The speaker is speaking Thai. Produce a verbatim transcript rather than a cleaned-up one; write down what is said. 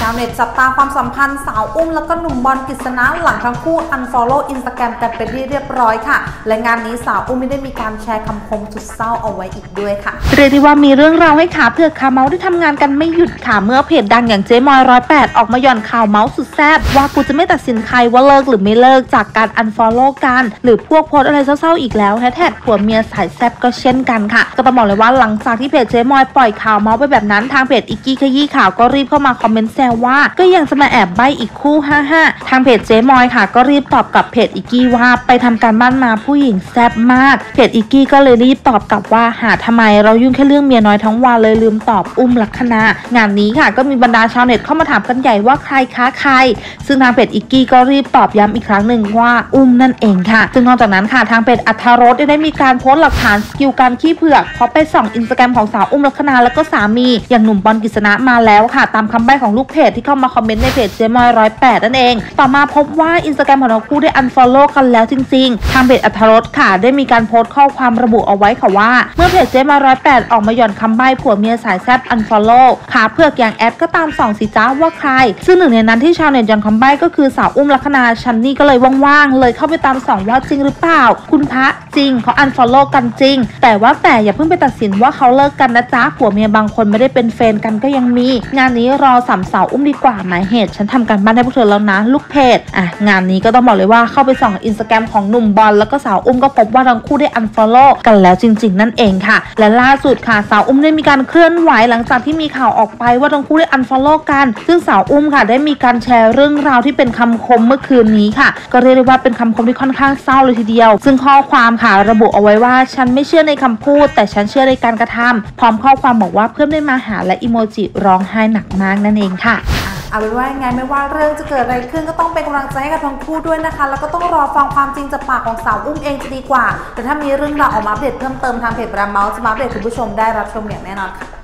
ชาวเน็ตจับตาความสัมพันธ์สาวอุ้มแล้วก็หนุ่มบอลกฤษณะหลังทั้งคู่ unfollow Instagram กันเป็นที่เรียบร้อยค่ะและงานนี้สาวอุ้มไม่ได้มีการแชร์คำคมสุดเศร้าเอาไว้อีกด้วยค่ะเรียกได้ว่ามีเรื่องราวให้ขาเผือกขาเมาส์ได้ทำงานกันไม่หยุดค่ะเมื่อเพจดังอย่างเจ๊มอยร้อยแปดออกมาหย่อนข่าวเมาส์สุดแซ่บว่ากูจะไม่ตัดสินใครว่าเลิกหรือไม่เลิกจากการ unfollow กันหรือพวกโพสอะไรเศร้าๆอีกแล้วแฮชแท็กผัวเมียสายแซ่บก็เช่นกันค่ะก็ต้องบอกเลยว่าหลังจากที่เพจเจ๊มอยปล่อยข่าวเมาส์ไปแบบนั้นทางเพจอิกกี้ขยี้ข่าวก็รีบเข้ามาคอมเมนต์แซวว่าก็ยังจะมาแอบใบ้อีกคู่ฮ่าฮ่าทางเพจเจ๊มอยค่ะก็รีบตอบกับเพจอิกกี้ว่าไปทำการบ้านมาผู้หญิงแซ่บมากเพจอิกกี้ก็เลยรีบตอบกลับว่าหาทำไมเรายุ่งแค่เรื่องเมียน้อยทั้งวันเลยลืมตอบอุ้มลักษณะงานนี้ค่ะก็มีบรรดาชาวเน็ตเข้ามาถามกันใหญ่ว่าใครค้าใครซึ่งทางเพจอิกกี้ก็รีบตอบย้ำอีกครั้งหนึ่งว่าอุ้มนั่นเองค่ะซึ่งนอกจากนั้นค่ะทางเพจอัธรสได้มีการโพสต์หลักฐานสกิลการขี้เผือกเพราะไปส่องอินสตาแกรมของสาวอุ้มลักษณะแล้วก็สามีอย่างหนุ่มบอลกฤษณะมาแล้วค่ะตามคำใบ้ของลูกเพจที่เข้ามาคอมเมนต์ในเพจเจ๊มอยร้อยแปดนั่นเองต่อมาพบว่าอินสตาแกรมของทั้งคู่ได้ unfollow กันแล้วจริงๆทางเพจอัธรสค่ะได้มีการโพสต์ข้อความระบุเอาไว้ค่ะว่าเมื่อเพจเจ๊มอยร้อยแปดออกมาหย่อนคำใบ้ผัวเมียสายแซ่บ unfollow ขาเผือกอย่างแอดก็ตามส่องสิจ้าว่าใครซึ่งหนึ่งในนั้นที่ชาวเน็ตหย่อนคำใบ้ก็คือสาวอุ้มลักษณะชันนี่ก็เลยว่างๆเลยเข้าไปตามส่องว่าจริงหรือเปล่าคุณพระจริงเขา unfollow กันจริงแต่ว่าแต่อย่าเพิ่งไปตัดสินว่าเขาเลิกกันนะจ๊ะผัวเมียบางคนไม่ได้เป็นแฟนกันก็ยังมีงานนี้รอสัมสาวอุ้มดีกว่าหมายเหตุฉันทำการบ้านให้พวกเธอแล้วนะลูกเพจอ่ะงานนี้ก็ต้องบอกเลยว่าเข้าไปส่องอินสตาแกรมของหนุ่มบอลแล้วก็สาวอุ้มก็พบว่าทั้งคู่ได้ unfollow กันแล้วจริงๆนั่นเองค่ะและล่าสุดค่ะสาวอุ้มได้มีการเคลื่อนไหวหลังจากที่มีข่าวออกไปว่าทั้งคู่ได้ unfollow กันซึ่งสาวอุ้มค่ะได้มีการแชร์เรื่องราวที่เป็นคำคมเมื่อคืนนี้ค่ะก็เรียกได้ว่าเป็นคำคมที่ค่อนข้างเศร้าเลยทีเดียวซึ่งข้อความค่ะระบุเอาไว้ว่าฉันไม่เชื่อในคำพูดแต่ฉันเชื่อในการกระทำพร้อมข้อความบอกว่าเพื่อนได้มาหาและอีโมจิร้องไห้หนักมากนั่นเองค่ะเอาเป็นว่าไงไม่ว่าเรื่องจะเกิดอะไรขึ้นก็ต้องเป็นกำลังใจให้กับทั้งคู่ด้วยนะคะแล้วก็ต้องรอฟังความจริงจากปากของสาวอุ้มเองจะดีกว่าแต่ถ้ามีเรื่องราวออกมาอัปเดตเพิ่มเติมทางเพจบราเมาส์จะมาอัปเดตคุณผู้ชมได้รับชมอย่างแน่นอนค่ะ